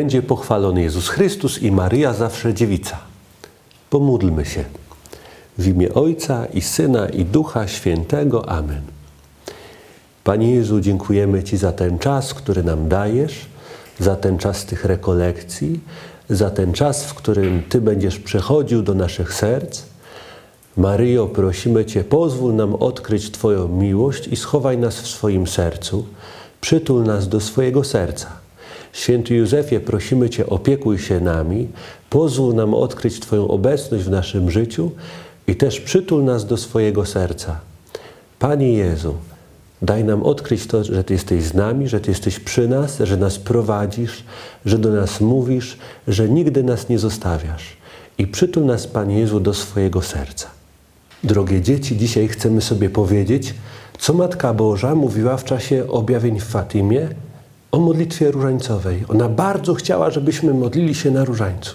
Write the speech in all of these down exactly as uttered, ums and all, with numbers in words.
będzie pochwalony Jezus Chrystus i Maryja zawsze dziewica. Pomódlmy się. W imię Ojca i Syna i Ducha Świętego. Amen. Panie Jezu, dziękujemy Ci za ten czas, który nam dajesz, za ten czas tych rekolekcji, za ten czas, w którym Ty będziesz przechodził do naszych serc. Maryjo, prosimy Cię, pozwól nam odkryć Twoją miłość i schowaj nas w swoim sercu. Przytul nas do swojego serca. Święty Józefie, prosimy Cię, opiekuj się nami, pozwól nam odkryć Twoją obecność w naszym życiu i też przytul nas do swojego serca. Panie Jezu, daj nam odkryć to, że Ty jesteś z nami, że Ty jesteś przy nas, że nas prowadzisz, że do nas mówisz, że nigdy nas nie zostawiasz. I przytul nas, Panie Jezu, do swojego serca. Drogie dzieci, dzisiaj chcemy sobie powiedzieć, co Matka Boża mówiła w czasie objawień w Fatimie o modlitwie różańcowej. Ona bardzo chciała, żebyśmy modlili się na różańcu.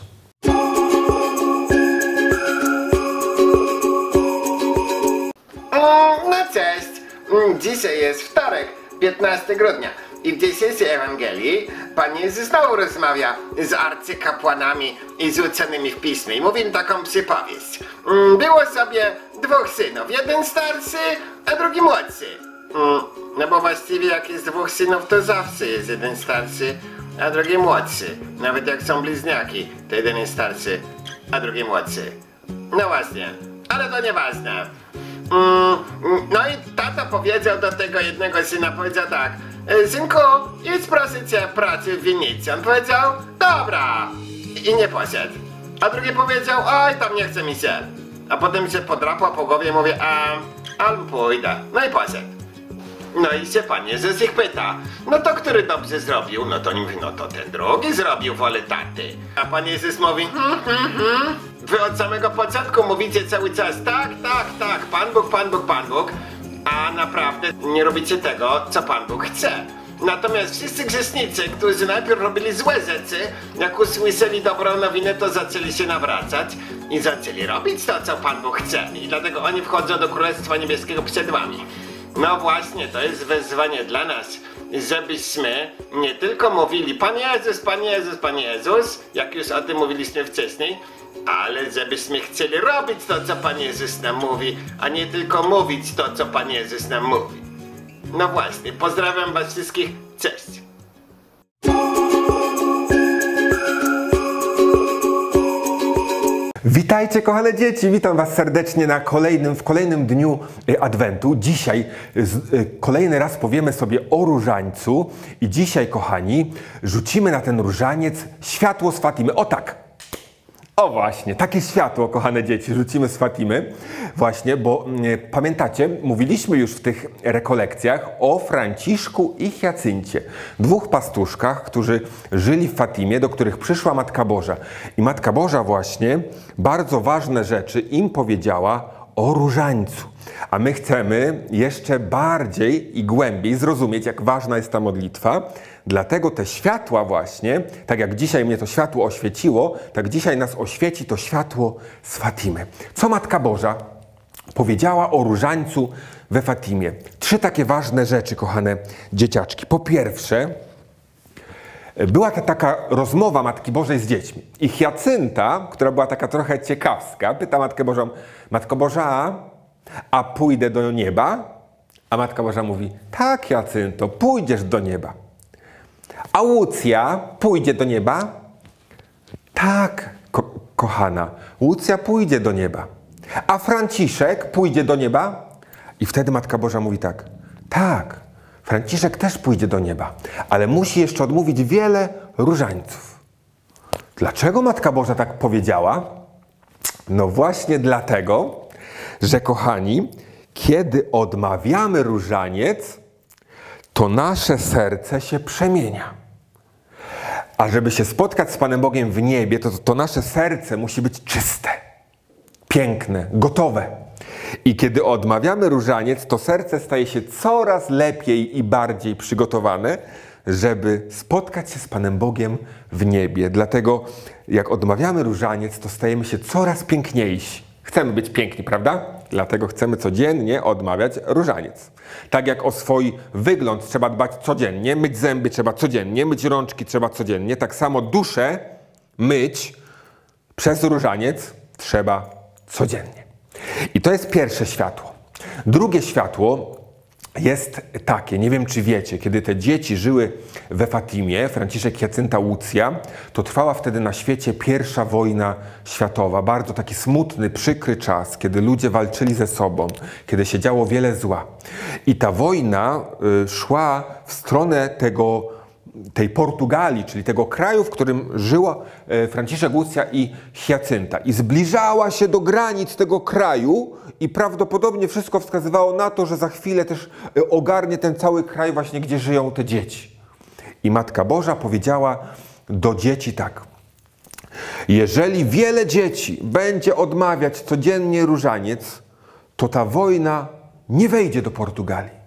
No cześć! Dzisiaj jest wtorek, piętnastego grudnia i w dzisiejszej Ewangelii Pan Jezus znowu rozmawia z arcykapłanami i z uczonymi w Piśmie i mówi im taką przypowieść. Było sobie dwóch synów, jeden starszy, a drugi młodszy. No bo właściwie jak jest dwóch synów, to zawsze jest jeden starszy, a drugi młodszy. Nawet jak są bliźniaki, to jeden jest starszy, a drugi młodszy. No właśnie, ale to nieważne. Mm, no i tata powiedział do tego jednego syna, powiedział tak: synku, idź proszę cię pracy w winnicy. On powiedział, dobra, i nie poszedł. A drugi powiedział, oj, tam nie chce mi się. A potem się podrapał po głowie i mówi, a, ale pójdę. No i poszedł. No i się Pan Jezus ich pyta, no to który dobrze zrobił? No to oni mówią, no to ten drugi zrobił wolę taty. A Pan Jezus mówi, hmm, hmm, hmm. Wy od samego początku mówicie cały czas, tak, tak, tak, Pan Bóg, Pan Bóg, Pan Bóg, a naprawdę nie robicie tego, co Pan Bóg chce. Natomiast wszyscy grzesznicy, którzy najpierw robili złe rzeczy, jak usłyszeli dobrą nowinę, to zaczęli się nawracać i zaczęli robić to, co Pan Bóg chce. I dlatego oni wchodzą do Królestwa Niebieskiego przed wami. No właśnie, to jest wezwanie dla nas, żebyśmy nie tylko mówili Pan Jezus, Pan Jezus, Pan Jezus, jak już o tym mówiliśmy wcześniej, ale żebyśmy chcieli robić to, co Pan Jezus nam mówi, a nie tylko mówić to, co Pan Jezus nam mówi. No właśnie, pozdrawiam was wszystkich, cześć! Witajcie, kochane dzieci, witam was serdecznie na kolejnym, w kolejnym dniu Adwentu. Dzisiaj kolejny raz powiemy sobie o różańcu i dzisiaj, kochani, rzucimy na ten różaniec światło z Fatimy. O tak! O właśnie, takie światło, kochane dzieci, rzucimy z Fatimy. Właśnie, bo e, pamiętacie, mówiliśmy już w tych rekolekcjach o Franciszku i Hiacyncie. Dwóch pastuszkach, którzy żyli w Fatimie, do których przyszła Matka Boża. I Matka Boża właśnie bardzo ważne rzeczy im powiedziała o różańcu. A my chcemy jeszcze bardziej i głębiej zrozumieć, jak ważna jest ta modlitwa. Dlatego te światła właśnie, tak jak dzisiaj mnie to światło oświeciło, tak dzisiaj nas oświeci to światło z Fatimy. Co Matka Boża powiedziała o różańcu we Fatimie? Trzy takie ważne rzeczy, kochane dzieciaczki. Po pierwsze, była ta taka rozmowa Matki Bożej z dziećmi. I Hiacynta, która była taka trochę ciekawska, pyta Matkę Bożą, Matko Boża, a pójdę do nieba? A Matka Boża mówi, tak, Hiacynto, pójdziesz do nieba. A Łucja pójdzie do nieba? Tak, ko kochana, Łucja pójdzie do nieba. A Franciszek pójdzie do nieba? I wtedy Matka Boża mówi tak, tak, Franciszek też pójdzie do nieba, ale musi jeszcze odmówić wiele różańców. Dlaczego Matka Boża tak powiedziała? No właśnie dlatego, że kochani, kiedy odmawiamy różaniec, to nasze serce się przemienia. A żeby się spotkać z Panem Bogiem w niebie, to, to nasze serce musi być czyste, piękne, gotowe. I kiedy odmawiamy różaniec, to serce staje się coraz lepiej i bardziej przygotowane, żeby spotkać się z Panem Bogiem w niebie. Dlatego jak odmawiamy różaniec, to stajemy się coraz piękniejsi. Chcemy być piękni, prawda? Dlatego chcemy codziennie odmawiać różaniec. Tak jak o swój wygląd trzeba dbać codziennie, myć zęby trzeba codziennie, myć rączki trzeba codziennie, tak samo duszę myć przez różaniec trzeba codziennie. I to jest pierwsze światło. Drugie światło jest takie, nie wiem czy wiecie, kiedy te dzieci żyły we Fatimie, Franciszek Jacynta Łucja, to trwała wtedy na świecie pierwsza wojna światowa. Bardzo taki smutny, przykry czas, kiedy ludzie walczyli ze sobą, kiedy się działo wiele zła. I ta wojna y, szła w stronę tego, tej Portugalii, czyli tego kraju, w którym żyła y, Franciszek Łucja i Jacynta. I zbliżała się do granic tego kraju i prawdopodobnie wszystko wskazywało na to, że za chwilę też ogarnie ten cały kraj właśnie, gdzie żyją te dzieci. I Matka Boża powiedziała do dzieci tak: jeżeli wiele dzieci będzie odmawiać codziennie różaniec, to ta wojna nie wejdzie do Portugalii.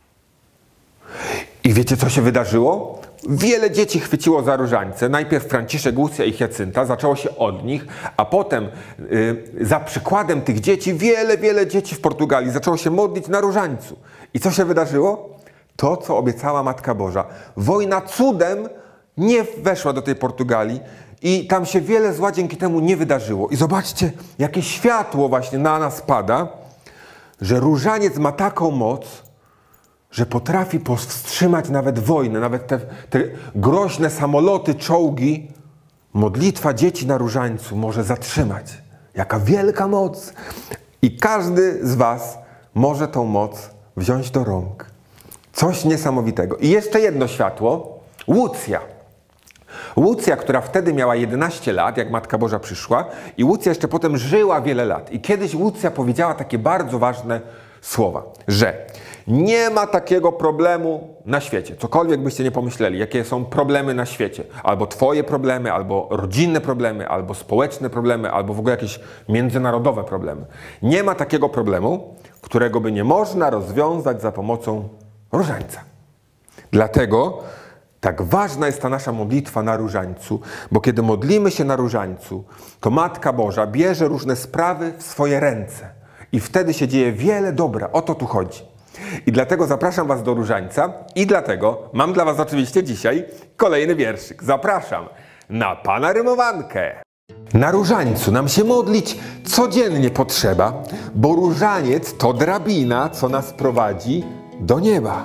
I wiecie, co się wydarzyło? Wiele dzieci chwyciło za różańce. Najpierw Franciszek Łucja i Jacynta, zaczęło się od nich, a potem y, za przykładem tych dzieci wiele, wiele dzieci w Portugalii zaczęło się modlić na różańcu. I co się wydarzyło? To, co obiecała Matka Boża. Wojna cudem nie weszła do tej Portugalii i tam się wiele zła dzięki temu nie wydarzyło. I zobaczcie, jakie światło właśnie na nas pada, że różaniec ma taką moc, że potrafi powstrzymać nawet wojnę, nawet te, te groźne samoloty, czołgi. Modlitwa dzieci na różańcu może zatrzymać. Jaka wielka moc! I każdy z was może tą moc wziąć do rąk. Coś niesamowitego. I jeszcze jedno światło. Łucja. Łucja, która wtedy miała jedenaście lat, jak Matka Boża przyszła, i Łucja jeszcze potem żyła wiele lat. I kiedyś Łucja powiedziała takie bardzo ważne słowa, że nie ma takiego problemu na świecie. Cokolwiek byście nie pomyśleli, jakie są problemy na świecie. Albo twoje problemy, albo rodzinne problemy, albo społeczne problemy, albo w ogóle jakieś międzynarodowe problemy. Nie ma takiego problemu, którego by nie można rozwiązać za pomocą różańca. Dlatego tak ważna jest ta nasza modlitwa na różańcu, bo kiedy modlimy się na różańcu, to Matka Boża bierze różne sprawy w swoje ręce. I wtedy się dzieje wiele dobra. O to tu chodzi. I dlatego zapraszam was do różańca i dlatego mam dla was oczywiście dzisiaj kolejny wierszyk. Zapraszam na Pana rymowankę. Na różańcu nam się modlić codziennie potrzeba, bo różaniec to drabina, co nas prowadzi do nieba.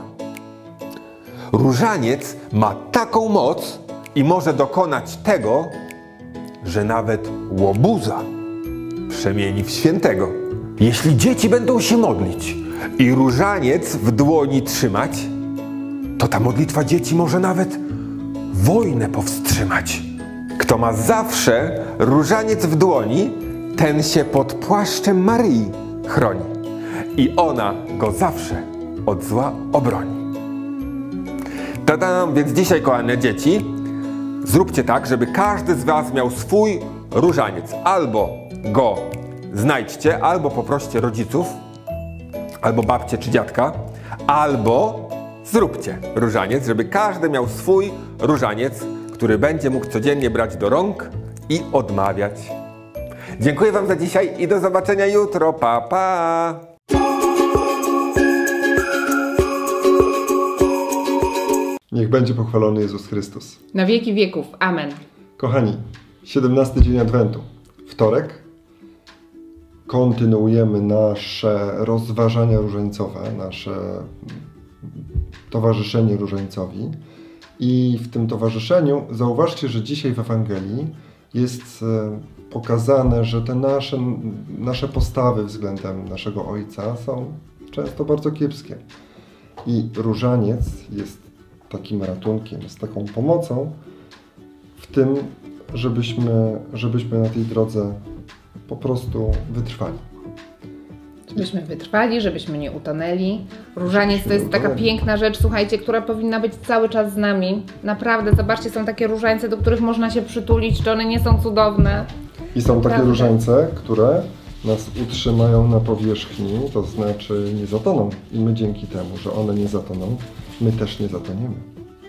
Różaniec ma taką moc i może dokonać tego, że nawet łobuza przemieni w świętego. Jeśli dzieci będą się modlić i różaniec w dłoni trzymać, to ta modlitwa dzieci może nawet wojnę powstrzymać. Kto ma zawsze różaniec w dłoni, ten się pod płaszczem Maryi chroni i ona go zawsze od zła obroni. Tadam! Więc dzisiaj, kochane dzieci, zróbcie tak, żeby każdy z was miał swój różaniec. Albo go znajdźcie, albo poproście rodziców, albo babcię czy dziadka, albo zróbcie różaniec, żeby każdy miał swój różaniec, który będzie mógł codziennie brać do rąk i odmawiać. Dziękuję wam za dzisiaj i do zobaczenia jutro. Pa, pa! Niech będzie pochwalony Jezus Chrystus. Na wieki wieków. Amen. Kochani, siedemnasty dzień Adwentu, wtorek. Kontynuujemy nasze rozważania różańcowe, nasze towarzyszenie różańcowi. I w tym towarzyszeniu zauważcie, że dzisiaj w Ewangelii jest pokazane, że te nasze, nasze postawy względem naszego Ojca są często bardzo kiepskie. I różaniec jest takim ratunkiem, jest taką pomocą w tym, żebyśmy, żebyśmy na tej drodze po prostu wytrwali. Żebyśmy wytrwali, żebyśmy nie utonęli. Różaniec to jest taka piękna rzecz, słuchajcie, która powinna być cały czas z nami. Naprawdę, zobaczcie, są takie różańce, do których można się przytulić, czy one nie są cudowne. I są Naprawdę. takie różańce, które nas utrzymają na powierzchni, to znaczy nie zatoną. I my dzięki temu, że one nie zatoną, my też nie zatoniemy.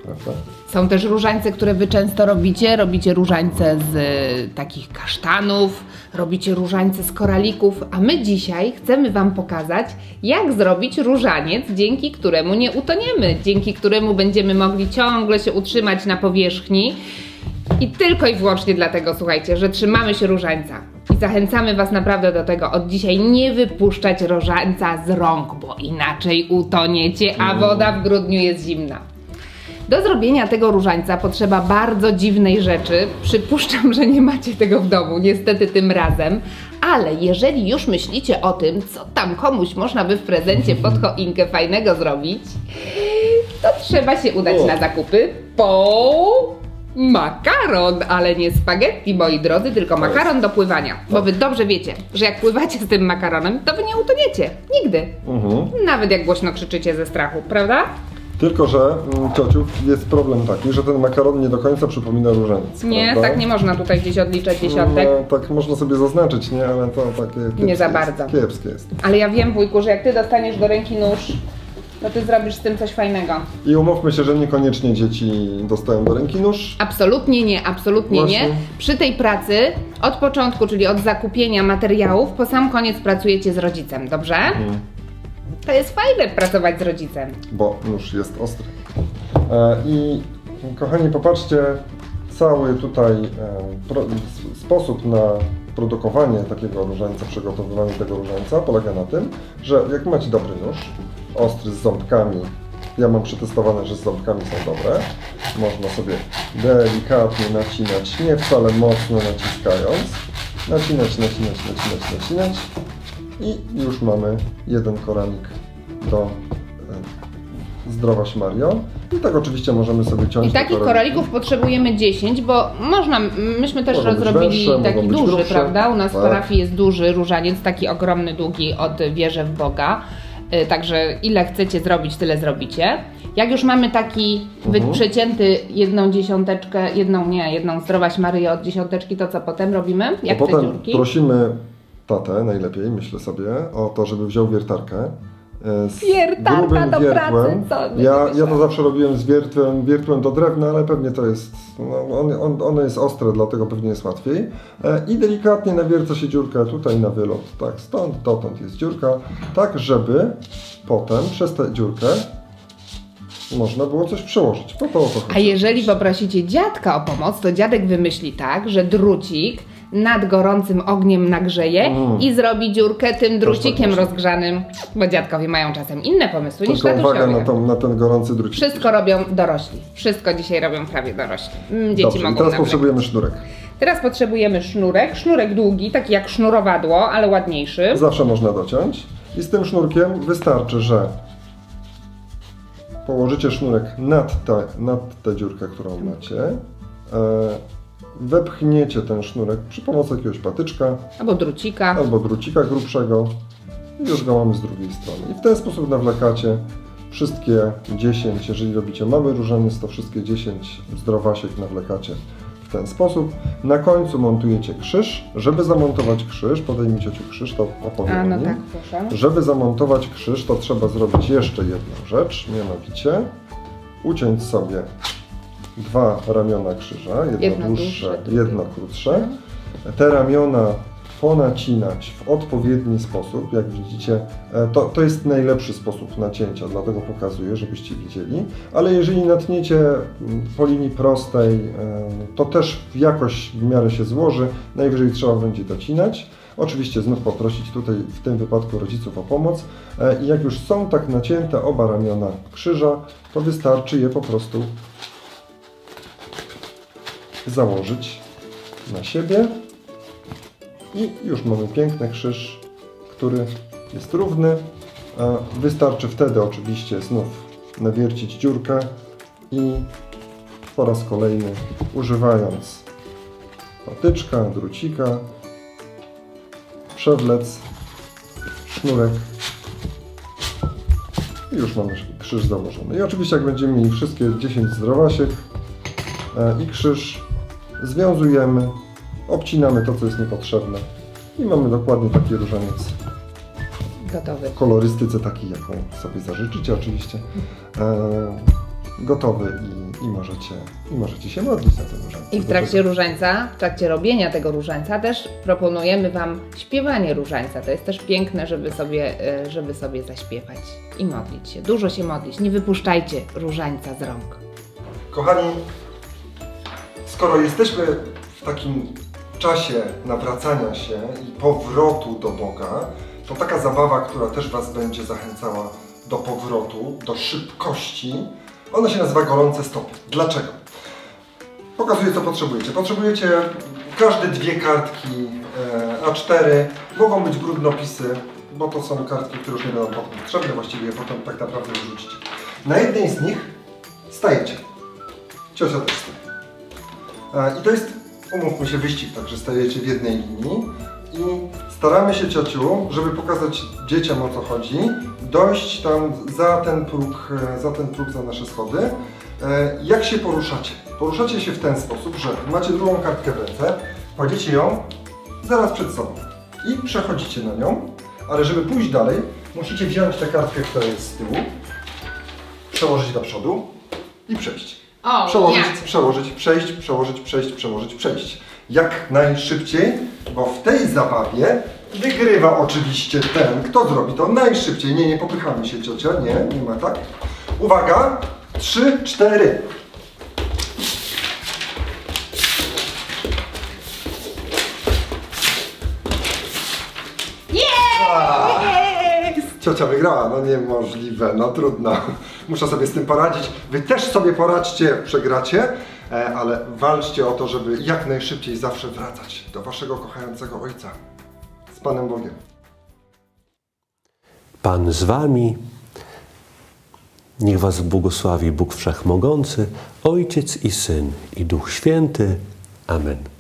prawda? Są też różańce, które wy często robicie. Robicie różańce z y, takich kasztanów, robicie różańce z koralików, a my dzisiaj chcemy wam pokazać, jak zrobić różaniec, dzięki któremu nie utoniemy, dzięki któremu będziemy mogli ciągle się utrzymać na powierzchni i tylko i wyłącznie dlatego, słuchajcie, że trzymamy się różańca. I zachęcamy was naprawdę do tego, od dzisiaj nie wypuszczać różańca z rąk, bo inaczej utoniecie, a woda w grudniu jest zimna. Do zrobienia tego różańca potrzeba bardzo dziwnej rzeczy. Przypuszczam, że nie macie tego w domu, niestety tym razem. Ale jeżeli już myślicie o tym, co tam komuś można by w prezencie pod choinkę fajnego zrobić, to trzeba się udać na zakupy po makaron, ale nie spaghetti, moi drodzy, tylko makaron do pływania. Bo wy dobrze wiecie, że jak pływacie z tym makaronem, to wy nie utoniecie. Nigdy. Mhm. Nawet jak głośno krzyczycie ze strachu, prawda? Tylko że, ciociu, jest problem taki, że ten makaron nie do końca przypomina różaniec. Nie, prawda? tak nie można tutaj gdzieś odliczać dziesiątek. No, tak można sobie zaznaczyć, nie? Ale to takie kiepskie Nie za bardzo. Jest, kiepskie jest. Ale ja wiem, wujku, że jak ty dostaniesz do ręki nóż, to ty zrobisz z tym coś fajnego. I umówmy się, że niekoniecznie dzieci dostają do ręki nóż. Absolutnie nie, absolutnie Właśnie. nie. Przy tej pracy od początku, czyli od zakupienia materiałów, po sam koniec pracujecie z rodzicem, dobrze? Hmm. To jest fajne pracować z rodzicem. Bo nóż jest ostry. E, I kochani, popatrzcie, cały tutaj e, pro, sposób na produkowanie takiego różańca, przygotowywanie tego różańca polega na tym, że jak macie dobry nóż, ostry z ząbkami, ja mam przetestowane, że z ząbkami są dobre, można sobie delikatnie nacinać, nie wcale mocno naciskając, nacinać, nacinać, nacinać, nacinać i już mamy jeden koralik do e, Zdrowaś Mario. I tak oczywiście możemy sobie ciąć. I takich koralików potrzebujemy dziesięć, bo można, myśmy też Mogą być rozrobili węższe, taki mogą być duży, grubsze. prawda? U nas Tak. w parafii jest duży różaniec, taki ogromny, długi od Wierzę w Boga. Yy, Także ile chcecie zrobić, tyle zrobicie. Jak już mamy taki Mhm. przecięty jedną dziesiąteczkę, jedną nie, jedną Zdrowaś Maryję od dziesiąteczki, to co potem robimy? Jak To te potem dziurki? prosimy tatę najlepiej, myślę sobie, o to, żeby wziął wiertarkę. e, Z Wiertarka grubym do wiertłem. pracy, co? Nie Ja, ja myślałam. to zawsze robiłem z wiertłem, wiertłem do drewna, ale pewnie to jest, no, on, on, ono jest ostre, dlatego pewnie jest łatwiej. E, I delikatnie nawierca się dziurkę tutaj na wylot, tak, stąd dotąd jest dziurka, tak żeby potem przez tę dziurkę można było coś przełożyć. Po to o to A chodzi. jeżeli poprosicie dziadka o pomoc, to dziadek wymyśli tak, że drucik nad gorącym ogniem nagrzeje Mm. i zrobi dziurkę tym drucikiem można. rozgrzanym, bo dziadkowie mają czasem inne pomysły niż Tylko uwaga tatusiowie. na, tą, na ten gorący drucik. Wszystko robią dorośli. Wszystko dzisiaj robią prawie dorośli. Mm, Dzieci Dobrze, i mogą teraz nawlekać. potrzebujemy sznurek. Teraz potrzebujemy sznurek. Sznurek długi, taki jak sznurowadło, ale ładniejszy. Zawsze można dociąć. I z tym sznurkiem wystarczy, że położycie sznurek nad tę nad tę dziurkę, którą macie. E, wepchniecie ten sznurek przy pomocy jakiegoś patyczka Albo drucika. albo drucika grubszego i już go mamy z drugiej strony. I w ten sposób nawlekacie wszystkie dziesięć, jeżeli robicie mały różaniec, to wszystkie dziesięć zdrowasiek nawlekacie w ten sposób. Na końcu montujecie krzyż. Żeby zamontować krzyż, podejmijcie krzyż, to opowiem A, no o nim. tak, proszę. Żeby zamontować krzyż, to trzeba zrobić jeszcze jedną rzecz, mianowicie uciąć sobie dwa ramiona krzyża, jedno, Jedno dłuższe, dłuższe, drugie. jedno krótsze. Te ramiona ponacinać w odpowiedni sposób, jak widzicie, e, to, to jest najlepszy sposób nacięcia, dlatego pokazuję, żebyście widzieli, ale jeżeli natniecie mm, po linii prostej, e, to też jakoś w miarę się złoży, najwyżej trzeba będzie docinać. Oczywiście znów poprosić tutaj w tym wypadku rodziców o pomoc e, i jak już są tak nacięte oba ramiona krzyża, to wystarczy je po prostu założyć na siebie. I już mamy piękny krzyż, który jest równy. Wystarczy wtedy oczywiście znów nawiercić dziurkę i po raz kolejny używając patyczka, drucika przewlec sznurek i już mamy krzyż założony. I oczywiście jak będziemy mieli wszystkie dziesięć zdrowasiek i krzyż, związujemy, obcinamy to, co jest niepotrzebne i mamy dokładnie taki różaniec Gotowy. w kolorystyce takiej, jaką sobie zażyczycie oczywiście. E, gotowy i, i, możecie, i możecie się modlić na tym różańcu. I w trakcie różańca, w trakcie robienia tego różańca też proponujemy Wam śpiewanie różańca. To jest też piękne, żeby sobie, żeby sobie zaśpiewać i modlić się. Dużo się modlić. Nie wypuszczajcie różańca z rąk. Kochani, skoro jesteśmy w takim czasie nawracania się i powrotu do Boga, to taka zabawa, która też Was będzie zachęcała do powrotu, do szybkości, ona się nazywa gorące stopy. Dlaczego? Pokazuję, co potrzebujecie. Potrzebujecie każde dwie kartki A cztery, mogą być brudnopisy, bo to są kartki, które już nie będą potem potrzebne, właściwie je potem tak naprawdę wyrzucicie. Na jednej z nich stajecie. Ciocia też staje. I to jest, umówmy się, wyścig, także stajecie w jednej linii i staramy się, ciociu, żeby pokazać dzieciom, o co chodzi, dojść tam za ten próg, za ten próg, za nasze schody. Jak się poruszacie? Poruszacie się w ten sposób, że macie drugą kartkę w ręce, kładziecie ją zaraz przed sobą i przechodzicie na nią, ale żeby pójść dalej, musicie wziąć tę kartkę, która jest z tyłu, przełożyć do przodu i przejść. O, przełożyć, jak? przełożyć, przejść, przełożyć, przejść, przełożyć, przejść. Jak najszybciej, bo w tej zabawie wygrywa oczywiście ten, kto zrobi to najszybciej. Nie, nie popychamy się, ciocia, nie, nie ma tak. Uwaga, trzy, cztery. Ciocia wygrała, no niemożliwe, no trudno. Muszę sobie z tym poradzić. Wy też sobie poradźcie, jak przegracie, ale walczcie o to, żeby jak najszybciej zawsze wracać do Waszego kochającego Ojca. Z Panem Bogiem. Pan z Wami. Niech Was błogosławi Bóg Wszechmogący, Ojciec i Syn i Duch Święty. Amen.